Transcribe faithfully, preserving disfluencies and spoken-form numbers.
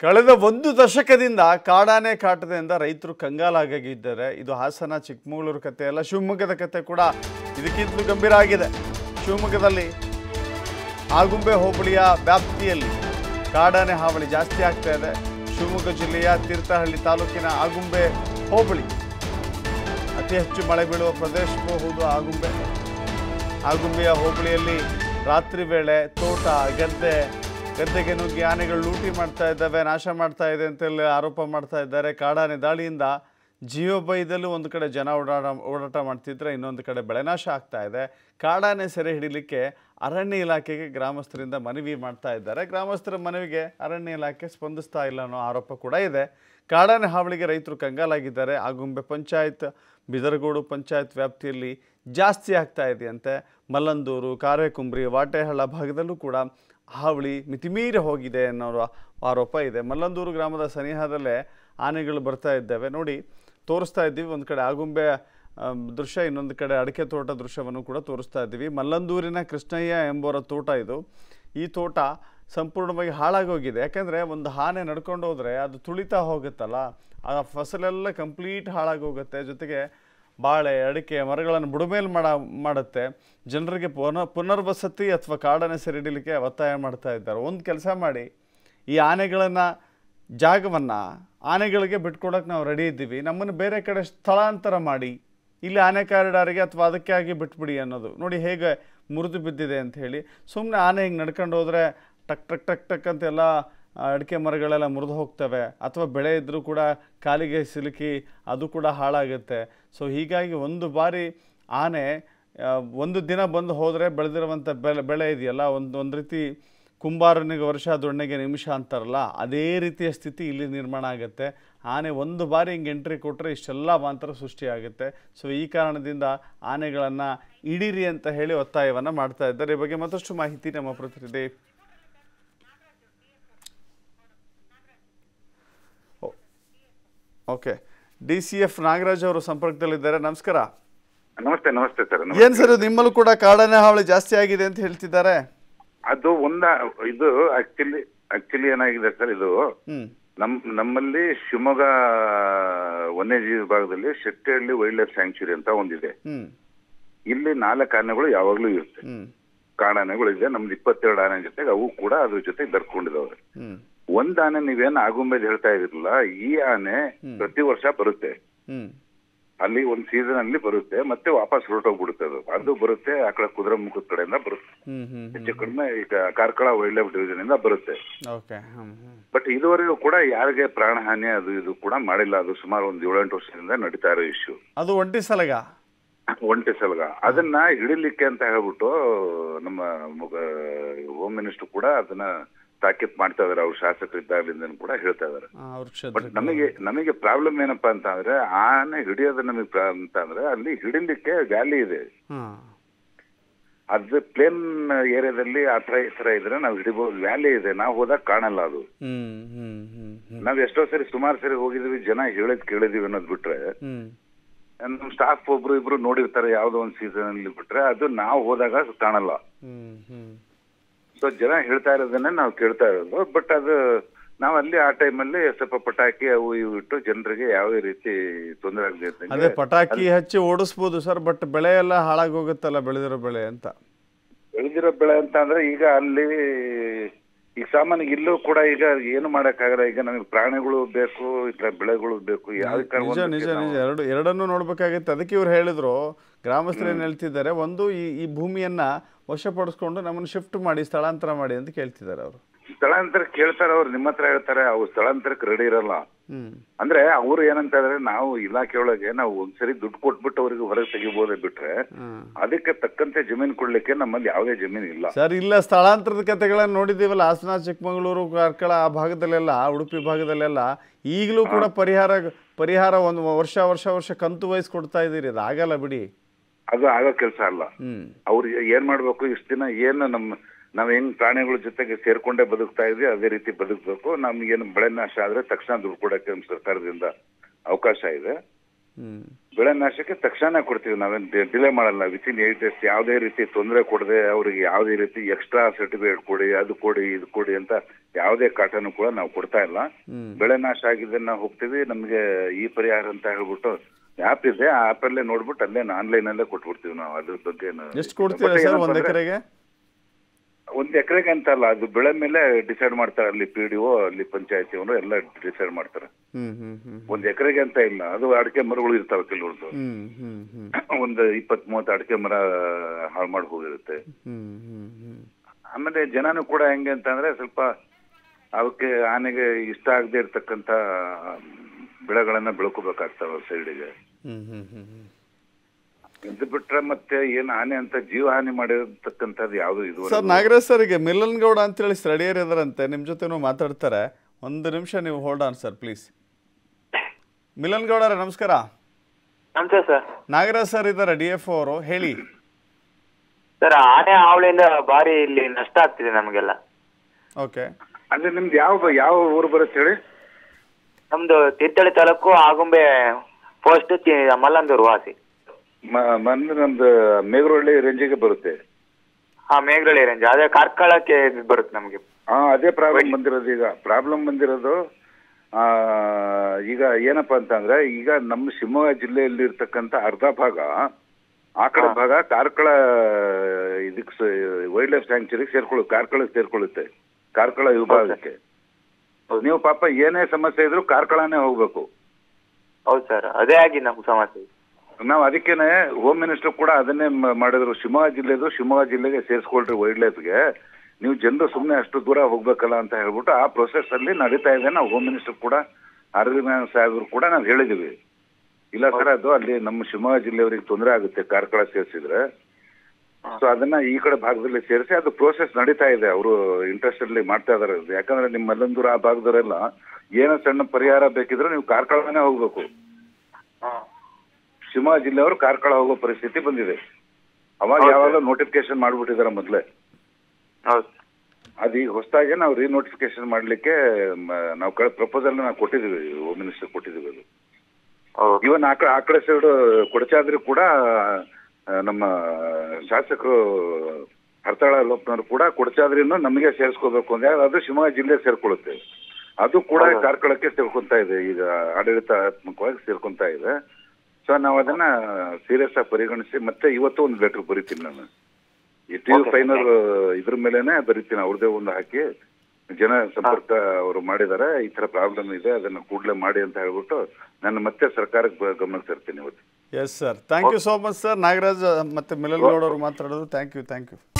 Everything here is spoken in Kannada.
ಕಳೆದ ಒಂದು ದಶಕದಿಂದ ಕಾಡಾನೆ ಕಾಟದಿಂದ ರೈತರು ಕಂಗಾಲಾಗಿದ್ದಾರೆ. ಇದು ಹಾಸನ ಚಿಕ್ಕಮಗಳೂರು ಕತೆ ಅಲ್ಲ, ಶಿವಮೊಗ್ಗದ ಕತೆ ಕೂಡ ಇದಕ್ಕಿಂತಲೂ ಗಂಭೀರ ಆಗಿದೆ. ಶಿವಮೊಗ್ಗದಲ್ಲಿ ಆಗುಂಬೆ ಹೋಬಳಿಯ ವ್ಯಾಪ್ತಿಯಲ್ಲಿ ಕಾಡಾನೆ ಹಾವಳಿ ಜಾಸ್ತಿ ಆಗ್ತಾ ಇದೆ. ಶಿವಮೊಗ್ಗ ಜಿಲ್ಲೆಯ ತೀರ್ಥಹಳ್ಳಿ ತಾಲೂಕಿನ ಆಗುಂಬೆ ಹೋಬಳಿ ಅತಿ ಹೆಚ್ಚು ಮಳೆ ಬೀಳುವ ಪ್ರದೇಶವೂ ಹೌದು ಆಗುಂಬೆ. ಆಗುಂಬೆಯ ಹೋಬಳಿಯಲ್ಲಿ ರಾತ್ರಿ ವೇಳೆ ತೋಟ ಗದ್ದೆ ಗದ್ದೆಗೆ ನುಗ್ಗಿ ಆನೆಗಳು ಲೂಟಿ ಮಾಡ್ತಾ ಇದ್ದಾವೆ, ನಾಶ ಮಾಡ್ತಾ ಇದೆ ಅಂತೆಲ್ಲ ಆರೋಪ ಮಾಡ್ತಾ ಇದ್ದಾರೆ. ಕಾಡಾನೆ ದಾಳಿಯಿಂದ ಜೀವಭಯದಲ್ಲೂ ಒಂದು ಕಡೆ ಜನ ಓಡಾಡ ಓಡಾಟ ಮಾಡ್ತಿದ್ರೆ, ಇನ್ನೊಂದು ಕಡೆ ಬೆಳೆನಾಶ ಆಗ್ತಾ ಇದೆ. ಕಾಡಾನೆ ಸೆರೆ ಹಿಡಿಲಿಕ್ಕೆ ಅರಣ್ಯ ಇಲಾಖೆಗೆ ಗ್ರಾಮಸ್ಥರಿಂದ ಮನವಿ ಮಾಡ್ತಾ ಇದ್ದಾರೆ. ಗ್ರಾಮಸ್ಥರ ಮನವಿಗೆ ಅರಣ್ಯ ಇಲಾಖೆ ಸ್ಪಂದಿಸ್ತಾ ಇಲ್ಲ ಅನ್ನೋ ಆರೋಪ ಕೂಡ ಇದೆ. ಕಾಡಾನೆ ಹಾವಳಿಗೆ ರೈತರು ಕಂಗಾಲಾಗಿದ್ದಾರೆ. ಆಗುಂಬೆ ಪಂಚಾಯತ್, ಬಿದರಗೋಡು ಪಂಚಾಯತ್ ವ್ಯಾಪ್ತಿಯಲ್ಲಿ ಜಾಸ್ತಿ ಆಗ್ತಾ ಇದೆಯಂತೆ. ಮಲ್ಲಂದೂರು, ಕಾರೆಕುಂಬ್ರಿ, ವಾಟೆಹಳ್ಳ ಭಾಗದಲ್ಲೂ ಕೂಡ ಹಾವಳಿ ಮಿತಿಮೀರಿ ಹೋಗಿದೆ ಅನ್ನೋ ಆರೋಪ ಇದೆ. ಮಲ್ಲಂದೂರು ಗ್ರಾಮದ ಸನಿಹದಲ್ಲೇ ಆನೆಗಳು ಬರ್ತಾ ಇದ್ದಾವೆ. ನೋಡಿ, ತೋರಿಸ್ತಾ ಇದ್ದೀವಿ. ಒಂದು ಕಡೆ ಆಗುಂಬೆ ದೃಶ್ಯ, ಇನ್ನೊಂದು ಕಡೆ ಅಡಿಕೆ ತೋಟ ದೃಶ್ಯವನ್ನು ಕೂಡ ತೋರಿಸ್ತಾ ಇದ್ದೀವಿ. ಮಲ್ಲಂದೂರಿನ ಕೃಷ್ಣಯ್ಯ ಎಂಬುವರ ತೋಟ ಇದು. ಈ ತೋಟ ಸಂಪೂರ್ಣವಾಗಿ ಹಾಳಾಗೋಗಿದೆ. ಯಾಕೆಂದರೆ ಒಂದು ಆನೆ ನಡ್ಕೊಂಡು ಹೋದರೆ ಅದು ತುಳಿತಾ ಹೋಗುತ್ತಲ್ಲ, ಆ ಫಸಲೆಲ್ಲ ಕಂಪ್ಲೀಟ್ ಹಾಳಾಗೋಗುತ್ತೆ. ಜೊತೆಗೆ ಬಾಳೆ ಅಡಿಕೆ ಮರಗಳನ್ನು ಬುಡಮೇಲೆ ಮಾಡ ಮಾಡುತ್ತೆ. ಜನರಿಗೆ ಪುನರ್ ಪುನರ್ವಸತಿ ಅಥವಾ ಕಾಡಾನೆ ಸೆರೆ ಹಿಡಿಲಿಕ್ಕೆ ಒತ್ತಾಯ ಮಾಡ್ತಾ ಇದ್ದಾರೆ. ಒಂದು ಕೆಲಸ ಮಾಡಿ, ಈ ಆನೆಗಳನ್ನು ಜಾಗವನ್ನು ಆನೆಗಳಿಗೆ ಬಿಟ್ಕೊಡೋಕೆ ನಾವು ರೆಡಿ ಇದ್ದೀವಿ, ನಮ್ಮನ್ನು ಬೇರೆ ಕಡೆ ಸ್ಥಳಾಂತರ ಮಾಡಿ, ಇಲ್ಲಿ ಆನೆ ಕಾರಿಡಾರಿಗೆ ಅಥವಾ ಅದಕ್ಕೆ ಆಗಿ ಬಿಟ್ಬಿಡಿ ಅನ್ನೋದು. ನೋಡಿ ಹೇಗೆ ಮುರಿದು ಬಿದ್ದಿದೆ ಅಂತ ಹೇಳಿ. ಸುಮ್ಮನೆ ಆನೆ ಹಿಂಗೆ ನಡ್ಕೊಂಡು ಹೋದರೆ ಟಕ್ ಟಕ್ ಟಕ್ ಟಕ್ ಅಂತೆಲ್ಲ ಅಡಿಕೆ ಮರಗಳೆಲ್ಲ ಮುರಿದು ಹೋಗ್ತವೆ, ಅಥವಾ ಬೆಳೆ ಇದ್ದರೂ ಕೂಡ ಕಾಲಿಗೆ ಸಿಲುಕಿ ಅದು ಕೂಡ ಹಾಳಾಗುತ್ತೆ. ಸೊ ಹೀಗಾಗಿ ಒಂದು ಬಾರಿ ಆನೆ ಒಂದು ದಿನ ಬಂದು ಹೋದರೆ ಬೆಳೆದಿರುವಂಥ ಬೆಳೆ ಬೆಳೆ ಇದೆಯಲ್ಲ, ಒಂದು ಒಂದು ರೀತಿ ಕುಂಬಾರನಿಗೆ ವರ್ಷ ದೊಣ್ಣೆಗೆ ನಿಮಿಷ ಅಂತಾರಲ್ಲ, ಅದೇ ರೀತಿಯ ಸ್ಥಿತಿ ಇಲ್ಲಿ ನಿರ್ಮಾಣ ಆಗುತ್ತೆ. ಆನೆ ಒಂದು ಬಾರಿ ಹಿಂಗೆ ಎಂಟ್ರಿ ಕೊಟ್ಟರೆ ಇಷ್ಟೆಲ್ಲ ಅವಾಂತರ ಸೃಷ್ಟಿಯಾಗುತ್ತೆ. ಸೊ ಈ ಕಾರಣದಿಂದ ಆನೆಗಳನ್ನು ಹಿಡೀರಿ ಅಂತ ಹೇಳಿ ಒತ್ತಾಯವನ್ನು ಮಾಡ್ತಾ ಇದ್ದಾರೆ. ಈ ಬಗ್ಗೆ ಮತ್ತಷ್ಟು ಮಾಹಿತಿ ನಮ್ಮ ಪ್ರತಿನಿಧಿ okay D C F Nagaraj ಅವರು ಸಂಪರ್ಕದಲ್ಲಿದ್ದಾರೆ. ನಮಸ್ಕಾರ. ನಮಸ್ತೆ. ನಮಸ್ತೆ ಸರ್. ಏನ್ ಸರ್, ನಿಮ್ಮಲ್ಲೂ ಕೂಡ ಕಾಡಾನೆ ಹಾವಳಿ ಜಾಸ್ತಿ ಆಗಿದೆ ಅಂತ ಹೇಳ್ತಿದ್ದಾರೆ? ಅದು ಒಂದ ಇದು ಆಕ್ಚುಲಿ ಆಕ್ಚುಲಿ ಏನಾಗಿದೆ ಸರ್, ಇದು ನಮ್ ನಮ್ಮಲ್ಲಿ ಶಿವಮೊಗ್ಗ ವನ್ಯಜೀವಿ ವಿಭಾಗದಲ್ಲಿ ಶೆಟ್ಟಿಹಳ್ಳಿ ವೈಲ್ಡ್ ಲೈಫ್ ಸ್ಯಾಂಕ್ಚುರಿ ಅಂತ ಒಂದಿದೆ. ಇಲ್ಲಿ ನಾಲ್ಕು ಆನೆಗಳು ಯಾವಾಗ್ಲೂ ಇರುತ್ತೆ, ಕಾಡಾನೆಗಳು ಇದೆ. ನಮ್ದು ಇಪ್ಪತ್ತೆರಡು ಆನೆ ಜೊತೆಗೆ ಅವು ಕೂಡ ಅದ್ರ ಜೊತೆ ಬೆರ್ಕೊಂಡಿದಾವೆ. ಒಂದ್ ಆನೆ ನೀವೇನ್ ಆಗುಂಬೆದ್ ಹೇಳ್ತಾ ಇದ್ರಲ್ಲ, ಈ ಆನೆ ಪ್ರತಿ ವರ್ಷ ಬರುತ್ತೆ. ಅಲ್ಲಿ ಒಂದ್ ಸೀಸನ್ ಅಲ್ಲಿ ಬರುತ್ತೆ, ಮತ್ತೆ ವಾಪಸ್ ಹೊರಟೋಗ್ಬಿಡುತ್ತೆ. ಅದು ಅದು ಬರುತ್ತೆ ಆ ಕಡೆ ಕುದುರೆ ಮುಖದ ಕಡೆಯಿಂದ ಬರುತ್ತೆ, ಹೆಚ್ಚು ಕಡಿಮೆ ಈಗ ಕಾರ್ಕಳ ವೈಲ್ಡ್ ಲೈಫ್ ಡಿವಿಷನ್ ಇಂದ ಬರುತ್ತೆ. ಬಟ್ ಇದುವರೆಗೂ ಕೂಡ ಯಾರಿಗೆ ಪ್ರಾಣ ಹಾನಿ ಅದು ಇದು ಕೂಡ ಮಾಡಿಲ್ಲ. ಅದು ಸುಮಾರು ಒಂದ್ ಏಳೆಂಟು ವರ್ಷದಿಂದ ನಡೀತಾ ಇರೋ ಇಶ್ಯೂ. ಅದು ಒಂಟಿ ಸಲಗ ಒಂಟಿ ಸಲಗ ಅದನ್ನ ಹಿಡಿಲಿಕ್ಕೆ ಅಂತ ಹೇಳ್ಬಿಟ್ಟು ನಮ್ಮ ಹೋಮ್ ಮಿನಿಸ್ಟರ್ ಕೂಡ ಅದನ್ನ ತಾಕೀತ್ ಮಾಡ್ತಾ ಇದಾರೆ. ಅವ್ರು ಶಾಸಕರಿದ್ದಾಗಲಿಂದ ಕೂಡ ಹೇಳ್ತಾ ಇದಾರೆ. ಬಟ್ ನಮಗೆ ನಮಗೆ ಪ್ರಾಬ್ಲಮ್ ಏನಪ್ಪಾ ಅಂತ ಅಂದ್ರೆ, ಆನೆ ಹಿಡಿಯೋದು ನಮಗೆ ಅಂತ ಅಂದ್ರೆ ಅಲ್ಲಿ ಹಿಡಿಲಿಕ್ಕೆ ವ್ಯಾಲಿ ಇದೆ. ಅದು ಪ್ಲೇನ್ ಏರಿಯಾದಲ್ಲಿ ಆ ತರ ಈ ತರ ಇದ್ರೆ ನಾವು ಹಿಡಿಬಹುದು. ವ್ಯಾಲಿ ಇದೆ, ನಾವು ಹೋದಾಗ ಕಾಣಲ್ಲ ಅದು. ನಾವ್ ಎಷ್ಟೋ ಸರಿ ಸುಮಾರು ಸರಿ ಹೋಗಿದೀವಿ, ಜನ ಹೇಳಿದ್ ಕೇಳಿದೀವಿ ಅನ್ನೋದ್ ಬಿಟ್ರೆ, ನಮ್ ಸ್ಟಾಫ್ ಒಬ್ರು ಇಬ್ರು ನೋಡಿರ್ತಾರೆ ಯಾವ್ದೋ ಒಂದ್ ಸೀಸನ್ ಅಲ್ಲಿ, ಬಿಟ್ರೆ ಅದು ನಾವು ಹೋದಾಗ ಕಾಣಲ್ಲ. ಸೊ ಜನ ಹೇಳ್ತಾ ಇರೋದನ್ನೇ ನಾವು ಕೇಳ್ತಾ ಇರೋದು. ಬಟ್ ಅದು ನಾವ್ ಅಲ್ಲಿ ಆ ಟೈಮಲ್ಲಿ ಸ್ವಲ್ಪ ಪಟಾಕಿ ಅವು ಇವು ಇಟ್ಟು ಜನರಿಗೆ ಯಾವುದೇ ರೀತಿ ತೊಂದರೆ ಆಗದೆ. ಅದೇ ಪಟಾಕಿ ಹಚ್ಚಿ ಓಡಿಸ್ಬೋದು ಸರ್, ಬಟ್ ಬೆಳೆ ಎಲ್ಲ ಹಾಳಾಗೋಗುತ್ತಲ್ಲ, ಬೆಳೆದಿರೋ ಬೆಳೆ ಅಂತ. ಬೆಳೆದಿರೋ ಬೆಳೆ ಅಂತ ಅಂದ್ರೆ ಈಗ ಅಲ್ಲಿ ಈಗ ಸಾಮಾನ್ಯ ಇಲ್ಲೂ ಕೂಡ ಈಗ ಏನು ಮಾಡಕ್ಕಾಗಲ್ಲ. ಈಗ ನಮಗೆ ಪ್ರಾಣಿಗಳು ಬೇಕು, ಇತರ ಬೆಳೆಗಳು ಬೇಕು. ನಿಜ ನಿಜ ನಿಜ ಎರಡು ಎರಡನ್ನೂ ನೋಡ್ಬೇಕಾಗತ್ತೆ. ಅದಕ್ಕೆ ಇವ್ರು ಹೇಳಿದ್ರು, ಗ್ರಾಮಸ್ಥರು ಏನ್ ಹೇಳ್ತಿದ್ದಾರೆ, ಒಂದು ಈ ಈ ಭೂಮಿಯನ್ನ ವಶಪಡಿಸ್ಕೊಂಡು ನಮ್ಮನ್ನು ಶಿಫ್ಟ್ ಮಾಡಿ, ಸ್ಥಳಾಂತರ ಮಾಡಿ ಅಂತ ಕೇಳ್ತಿದ್ದಾರೆ ಅವರು. ಸ್ಥಳಾಂತರ ಕೇಳ್ತಾರೆ ಅವ್ರು, ನಿಮ್ಮ ಹತ್ರ ಹೇಳ್ತಾರೆ, ಅವ್ರು ಸ್ಥಳಾಂತರಕ್ಕೆ ರೆಡಿ ಇರಲ್ಲ. ಅಂದ್ರೆ ಅವ್ರು ಏನಂತ ಹೇಳಿದ್ರೆ, ನಾವು ಇಲಾಖೆ ಒಳಗೆ ನಾವು ಒಂದ್ಸರಿ ದುಡ್ಡು ಕೊಟ್ಬಿಟ್ಟು ಅವ್ರಿಗೆ ಹೊರಗೆ ತೆಗಿಬೋದೇ ಬಿಟ್ರೆ, ಅದಕ್ಕೆ ತಕ್ಕಂತೆ ಜಮೀನು ಕೊಡ್ಲಿಕ್ಕೆ ನಮ್ಮಲ್ಲಿ ಯಾವುದೇ ಜಮೀನು ಇಲ್ಲ ಸರ್. ಇಲ್ಲ, ಸ್ಥಳಾಂತರದ ಕಥೆಗಳನ್ನ ನೋಡಿದೀವಲ್ಲ, ಹಾಸನ, ಚಿಕ್ಕಮಗಳೂರು, ಕಾರ್ಕಳ ಆ ಭಾಗದಲ್ಲೆಲ್ಲ, ಉಡುಪಿ ಭಾಗದಲ್ಲೆಲ್ಲ ಈಗಲೂ ಕೂಡ ಪರಿಹಾರ ಪರಿಹಾರ ಒಂದು ವರ್ಷ ವರ್ಷ ವರ್ಷ ಕಂತು ವಯಸ್ಸು ಕೊಡ್ತಾ ಇದೀರಿ. ಅದು ಆಗಲ್ಲ ಬಿಡಿ, ಅದು ಆಗೋ ಕೆಲಸ ಅಲ್ಲ. ಅವ್ರು ಏನ್ ಮಾಡ್ಬೇಕು, ಇಷ್ಟ ದಿನ ಏನು ನಮ್ಮ ನಾವ್ ಹೆಂಗ್ ಪ್ರಾಣಿಗಳ ಜೊತೆಗೆ ಸೇರ್ಕೊಂಡೇ ಬದುಕ್ತಾ ಇದ್ವಿ ಅದೇ ರೀತಿ ಬದುಕ್ಬೇಕು. ನಮ್ಗೇನು ಬೆಳೆ ನಾಶ ಆದ್ರೆ ತಕ್ಷಣ ದುಡ್ಡು ಕೊಡಕ್ಕೆ ನಮ್ಮ ಸರ್ಕಾರದಿಂದ ಅವಕಾಶ ಇದೆ. ಬೆಳೆ ನಾಶಕ್ಕೆ ತಕ್ಷಣ ಕೊಡ್ತೀವಿ, ನಾವೇನ್ ಡಿಲೇ ಮಾಡಲ್ಲ. ವಿತಿನ್ ಏಟ್ ಡೇಸ್ ಯಾವುದೇ ರೀತಿ ತೊಂದರೆ ಕೊಡದೆ ಅವ್ರಿಗೆ ಯಾವುದೇ ರೀತಿ ಎಕ್ಸ್ಟ್ರಾ ಸರ್ಟಿಫಿಕೇಟ್ ಕೊಡಿ, ಅದು ಕೊಡಿ, ಇದು ಕೊಡಿ ಅಂತ ಯಾವುದೇ ಕಾಟನು ಕೂಡ ನಾವು ಕೊಡ್ತಾ ಇಲ್ಲ. ಬೆಳೆ ನಾಶ ಆಗಿದೆ ನಾವು ಹೋಗ್ತೀವಿ, ನಮ್ಗೆ ಈ ಪರಿಹಾರ ಅಂತ ಹೇಳ್ಬಿಟ್ಟು ಆ್ಯಪ್ ಇದೆ, ಆ ಆ್ಯಪ್ ಅಲ್ಲೇ ನೋಡ್ಬಿಟ್ಟು ಅಲ್ಲೇ ಆನ್ಲೈನ್ ಅಲ್ಲೇ ಕೊಟ್ಬಿಡ್ತೀವಿ ನಾವು. ಅದ್ರ ಬಗ್ಗೆ ಎಷ್ಟು ಕೊಡ್ತೀರಾ ಸರ್ ಒಂದ್ ಎಕರೆಗೆ? ಒಂದ್ ಎಕರೆಗೆ ಅಂತ ಅಲ್ಲ, ಅದು ಬೆಳೆ ಮೇಲೆ ಡಿಸೈಡ್ ಮಾಡ್ತಾರೆ. ಅಲ್ಲಿ ಪಿ ಡಿ ಒ, ಅಲ್ಲಿ ಪಂಚಾಯತಿ ಅವರು ಎಲ್ಲ ಡಿಸೈಡ್ ಮಾಡ್ತಾರೆ. ಒಂದ್ ಎಕರೆಗೆ ಅಂತ ಇಲ್ಲ, ಅದು ಅಡಿಕೆ ಮರಗಳು ಇರ್ತಾವೆ ಕೆಲವ್ರದ್ದು, ಒಂದು ಇಪ್ಪತ್ ಮೂವತ್ತು ಅಡಿಕೆ ಮರ ಹಾಳು ಮಾಡಿ ಹೋಗಿರುತ್ತೆ. ಆಮೇಲೆ ಜನನು ಕೂಡ ಹೆಂಗೆ ಅಂತ ಅಂದ್ರೆ ಸ್ವಲ್ಪ ಅವಕ್ಕೆ ಆನೆಗೆ ಇಷ್ಟ ಆಗದೆ ಇರ್ತಕ್ಕಂಥ ಬೆಳೆಗಳನ್ನ ಬೆಳ್ಕೋಬೇಕಾಗ್ತಾವ ಸೈಡಿಗೆ. ಇದು ಬಿಟ್ರೆ ಮತ್ತೆ ಏನ್ ಹಾನಿ ಅಂತ ಜೀವ ಹಾನಿ ಮಾಡಿರ್ತಕ್ಕಂಥದ್ದು ಯಾವ್ದು ಇದು. ಸರ್ ನಾಗರಾಜ್ ಸರ್, ಈಗ ಮಿಲನ್ ಗೌಡ ಅಂತೇಳಿ ಸ್ಥಳೀಯರು ಇದಾರಂತೆ, ನಿಮ್ ಜೊತೆನೂ ಮಾತಾಡ್ತಾರೆ. ಒಂದು ನಿಮಿಷ ನೀವು hold on sir please. Milan ಗೌಡರೇ ನಮಸ್ಕಾರ. ನಮಸ್ತೆ ಸರ್. ನಾಗರಾಜ್ ಸರ್ ಇದ್ದಾರೆ, ಡಿ ಎಫ್ ಅವರು, ಹೇಳಿ ಸರ್. ಆನೆ ಹಾವಳಿಯಿಂದ ಭಾರಿ ಇಲ್ಲಿ ನಷ್ಟ ಆಗ್ತಿದೆ ನಮಗೆಲ್ಲ. ಓಕೆ, ಅಂದ್ರೆ ನಿಮ್ದು ಯಾವ ಯಾವ ಊರು ಬರುತ್ತೆ ಹೇಳಿ? ನಮ್ದು ತೀರ್ಥಹಳ್ಳಿ ತಾಲೂಕು ಆಗುಂಬೆ ಪೋಸ್ಟ್ ಮಲ್ಲಂದೂರು ವಾಸಿ. ಮೊನ್ನೆ ನಮ್ದು ಮೇಘರಹಳ್ಳಿ ರೇಂಜಿಗೆ ಬರುತ್ತೆ. ಹಾ, ಮೇಘರಹಳ್ಳಿ ರೇಂಜ್, ಅದೇ ಕಾರ್ಕಳಕ್ಕೆ ಬರುತ್ತೆ ನಮ್ಗೆ. ಹಾ, ಅದೇ ಪ್ರಾಬ್ಲಮ್ ಬಂದಿರೋದು. ಈಗ ಪ್ರಾಬ್ಲಮ್ ಬಂದಿರೋದು ಆ ಈಗ ಏನಪ್ಪಾ ಅಂತಂದ್ರೆ, ಈಗ ನಮ್ಮ ಶಿವಮೊಗ್ಗ ಜಿಲ್ಲೆಯಲ್ಲಿ ಇರ್ತಕ್ಕಂಥ ಅರ್ಧ ಭಾಗ, ಆ ಕಡೆ ಭಾಗ ಕಾರ್ಕಳ ಇದಕ್ಕೆ ವೈಲ್ಡ್ ಲೈಫ್ ಸ್ಯಾಂಕ್ಚುರಿಗೆ ಸೇರ್ಕೊಳ್ಳು ಕಾರ್ಕಳಕ್ಕೆ ಸೇರ್ಕೊಳ್ಳುತ್ತೆ, ಕಾರ್ಕಳ ವಿಭಾಗಕ್ಕೆ. ನೀವು ಪಾಪ ಏನೇ ಸಮಸ್ಯೆ ಇದ್ರು ಕಾರ್ಕಳನೇ ಹೋಗ್ಬೇಕು. ಹೌದು ಸರ್, ಅದೇ ಆಗಿ ನಮ್ಗೆ ಸಮಸ್ಯೆ. ನಾವು ಅದಕ್ಕೇನೆ ಹೋಮ್ ಮಿನಿಸ್ಟರ್ ಕೂಡ ಅದನ್ನೇ ಮಾಡಿದ್ರು. ಶಿವಮೊಗ್ಗ ಜಿಲ್ಲೆದು ಶಿವಮೊಗ್ಗ ಜಿಲ್ಲೆಗೆ ಸೇರಿಸ್ಕೊಳ್ರಿ ವೈಲ್ಡ್ ಲೈಫ್ಗೆ, ನೀವು ಜನರು ಸುಮ್ಮನೆ ಅಷ್ಟು ದೂರ ಹೋಗ್ಬೇಕಲ್ಲ ಅಂತ ಹೇಳ್ಬಿಟ್ಟು ಆ ಪ್ರೊಸೆಸ್ ಅಲ್ಲಿ ನಡೀತಾ ಇದೆ. ನಾವು ಹೋಮ್ ಮಿನಿಸ್ಟರ್ ಕೂಡ ಅರವಿಂದ್ ಸಾಹೇಬ್ರು ಕೂಡ ನಾವು ಹೇಳಿದೀವಿ, ಇಲ್ಲ ಸರ್ ಅದು ಅಲ್ಲಿ ನಮ್ಮ ಶಿವಮೊಗ್ಗ ಜಿಲ್ಲೆಯವರಿಗೆ ತೊಂದರೆ ಆಗುತ್ತೆ ಕಾರ್ಕಳ ಸೇರಿಸಿದ್ರೆ, ಸೊ ಅದನ್ನ ಈ ಕಡೆ ಭಾಗದಲ್ಲಿ ಸೇರಿಸಿ ಅದು ಪ್ರೋಸೆಸ್ ನಡೀತಾ ಇದೆ. ಅವರು ಇಂಟ್ರೆಸ್ಟ್ ಅಲ್ಲಿ ಮಾಡ್ತಾ ಇದಾರೆ. ಯಾಕಂದ್ರೆ ನಿಮ್ಮ ಮಲ್ಲಂದೂರು ಆ ಭಾಗದವರೆಲ್ಲ ಏನೋ ಸಣ್ಣ ಪರಿಹಾರ ಬೇಕಿದ್ರೆ ನೀವು ಕಾರ್ಕಳನೇ ಹೋಗ್ಬೇಕು. ಶಿವಮೊಗ್ಗ ಜಿಲ್ಲೆಯವರು ಕಾರ್ಕಳ ಹೋಗೋ ಪರಿಸ್ಥಿತಿ ಬಂದಿದೆ. ಅವಾಗ ಯಾವಾಗ ನೋಟಿಫಿಕೇಶನ್ ಮಾಡ್ಬಿಟ್ಟಿದಾರೆ ಮೊದ್ಲೇ. ಅದು ಈಗ ಹೊಸದಾಗಿ ನಾವು ರೀನೋಟಿಫಿಕೇಶನ್ ಮಾಡ್ಲಿಕ್ಕೆ ನಾವು ಪ್ರಪೋಸಲ್ ನಾವು ಕೊಟ್ಟಿದೀವಿ, ಹೋಮ್ ಮಿನಿಸ್ಟರ್ ಕೊಟ್ಟಿದೀವಿ. ಅದು ಇವನ್ ಆ ಕಡೆ ಆ ಕಡೆ ಸೈಡ್ ಕೊಡಚಾದ್ರಿ ಕೂಡ ನಮ್ಮ ಶಾಸಕರು ಹರ್ತಾಳ ಲೋಕನವರು ಕೂಡ ಕೊಡಚಾದ್ರಿನೂ ನಮಗೆ ಸೇರಿಸ್ಕೋಬೇಕು ಅಂದ್ರೆ ಅದು ಶಿವಮೊಗ್ಗ ಜಿಲ್ಲೆ ಸೇರ್ಕೊಳ್ಳುತ್ತೆ. ಅದು ಕೂಡ ಕಾರ್ಕಳಕ್ಕೆ ಸೇರ್ಕೊಂತ ಇದೆ, ಈಗ ಆಡಳಿತಾತ್ಮಕವಾಗಿ ಸೇರ್ಕೊಂತ ಇದೆ. ಸೊ ನಾವು ಅದನ್ನ ಸೀರಿಯಸ್ ಆಗಿ ಪರಿಗಣಿಸಿ ಮತ್ತೆ ಇವತ್ತು ಒಂದು ಲೆಟರ್ ಬರೀತೀನಿ ನಾನು. ಈ ಟಿ ವಿ ಫೈವ್ ಇದ್ರ ಮೇಲೆನೆ ಬರೀತೀನಿ, ಅವ್ರದೇ ಒಂದು ಹಾಕಿ ಜನ ಸಂಪರ್ಕ ಅವರು ಮಾಡಿದ್ದಾರೆ, ಈ ತರ ಪ್ರಾಬ್ಲಮ್ ಇದೆ ಅದನ್ನ ಕೂಡಲೇ ಮಾಡಿ ಅಂತ ಹೇಳ್ಬಿಟ್ಟು ನಾನು ಮತ್ತೆ ಸರ್ಕಾರಕ್ಕೆ ಗಮನ ತರ್ತೀನಿ ಇವತ್ತು. Yes sir, thank you so much sir. Nagaraj ಮತ್ತೆ ಮಿಲನ್ ಗೌಡ ಅವರು ಮಾತಾಡೋದು. Thank you thank you